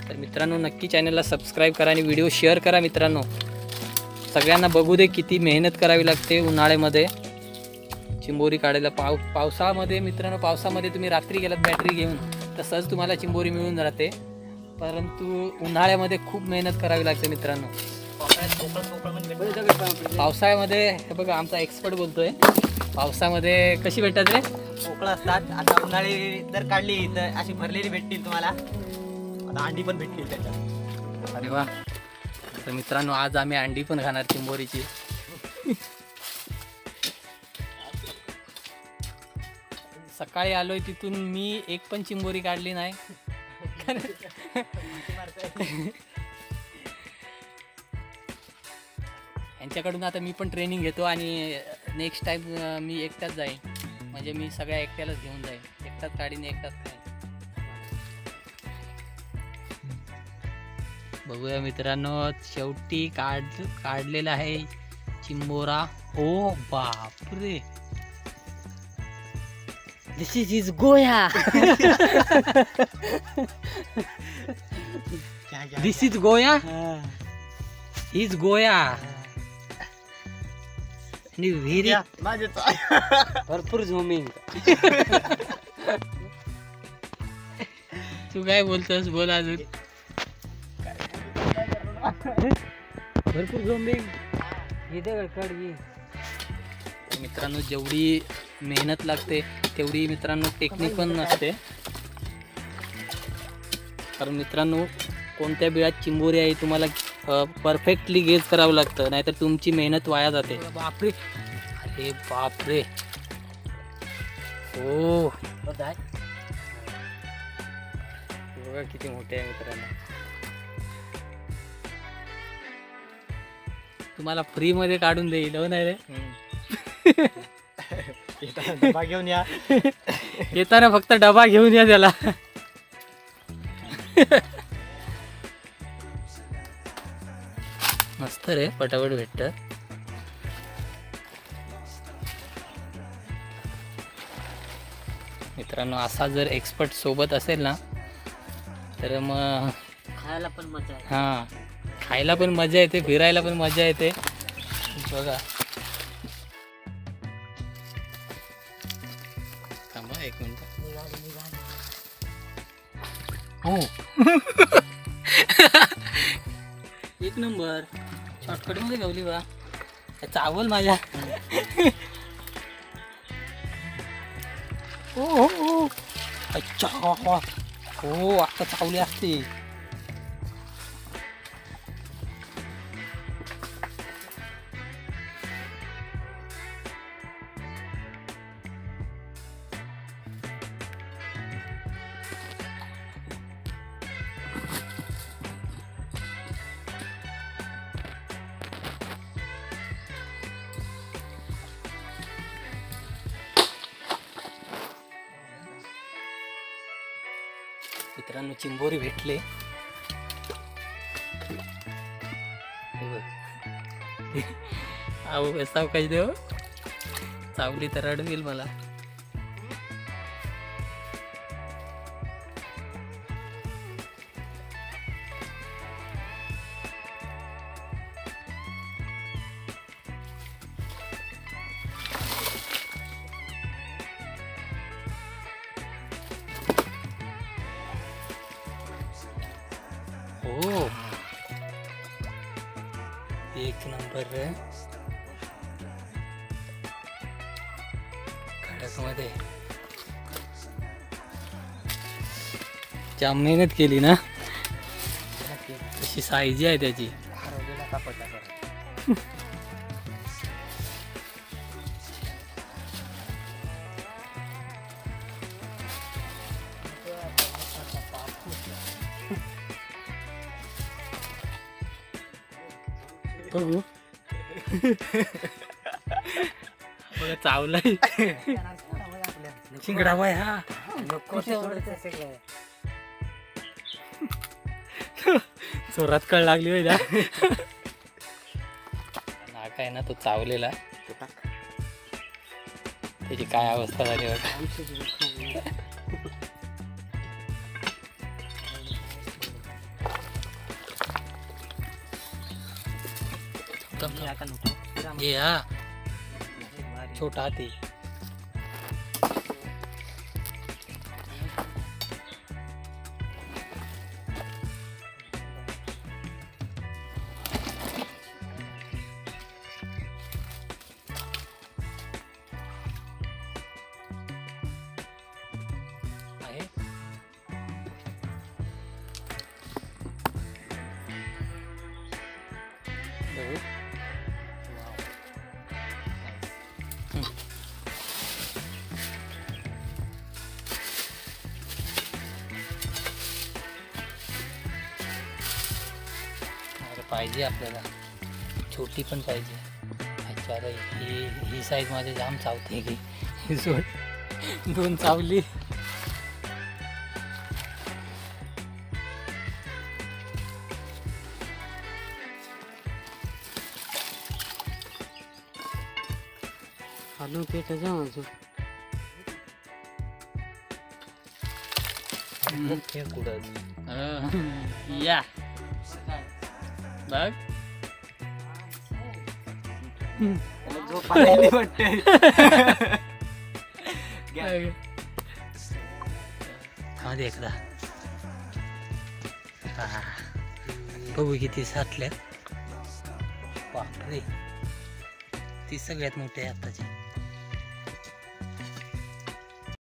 तर मित्रांनो नक्की चॅनलला सबस्क्राईब करा आणि व्हिडिओ शेअर करा मित्रांनो, सगळ्यांना बघू दे किती मेहनत करावी लागते उन्हाळ्यामध्ये चिंबोरी काढायला. पावसामध्ये मित्रांनो, पावसामध्ये तुम्ही रात्री गेलात बॅटरी घेऊन तर सहज तुम्हाला चिंबोरी मिळून जाते, परंतु उन्हाळ्यामध्ये खूप मेहनत करावी लागते मित्रांनो. पावसाळ्यामध्ये हे बघा आमचा एक्सपर्ट बोलतोय, पावसामध्ये कशी भेटतात रे? पोकळ असतात. आता उन्हाळी जर काढली तर अशी भरलेली भेटतील तुम्हाला, आता अंडी पण भेटतील त्याच्यात. अरे वा. तर मित्रांनो आज आम्ही अंडी पण खाणार चिंबोरीची. सकाळी आलोय तिथून मी एक पण चिंबोरी काढली नाही. यांच्याकडून आता मी पण ट्रेनिंग घेतो आणि नेक्स्ट टाइम मी एकटाच जाईन, म्हणजे मी सगळ्या एकट्यालाच घेऊन जाईन, एकटाच काढीन एकटाच खाईन. बघूया मित्रांनो, शेवटी काढलेला आहे चिंबोरा. ओ बापरे, दिस इज गोया. दिस इज गोया, इज गोया आणि व्हेरी भरपूर झूमिंग. तू काय बोलतोस, बोल अजून. भरपूर झूमिंग. मित्रांनो जेवढी मेहनत लागते तेवढी मित्रांनो टेक्निक पण नसते, कारण मित्रांनो कोणत्या बिळात चिंबोरी आहे तुम्हाला परफेक्टली गेज करावं लागतं, नाहीतर तुमची मेहनत वाया जाते. बापरे, अरे बापरे. हो बघा किती मोठे आहे मित्रांनो. तुम्हाला फ्री मध्ये काढून देईल हो नाही रे. डबा घेऊन या, येताना फक्त डबा घेऊन या त्याला. मस्त रे, पटापट भेटत. मित्रांनो असा जर एक्सपर्ट सोबत असेल ना तर मग खायला पण मजा आहे. हां, खायला पण मजा येते, फिरायला पण मजा येते. बघा थांबा एक मिनिट. हो एक नंबर शॉर्टकट मध्ये गावली बा. चावल माझ्या. हो अच्छा, हो आता चावली असते. मित्रांनो चिंबोरी भेटले. अहो कसा काही देव, चावली तर रडवेल मला. हो एक नंबर रे, खडक मध्ये जाम मेहनत केली ना, अशी साईज आहे त्याची. बघू बघा चावलाय. शिंगडा बाय हा चोरात कळ लागली होय ना. काय ना तो चावलेला, त्याची काय अवस्था झाली होती. ये हा छोटा हाती. आहे बघू. अरे पाहिजे आपल्याला छोटी पण पाहिजे. अच्छा अरे ही साईज माझ्या जाम चावते की ही सोड दोन चावली. आलू पेट जाऊ या बघ झोप आलेली वाटते. हा दे एकदा. हा. बघू किती साठल्यात. बापरे ती सगळ्यात मोठी आहे आत्ताची.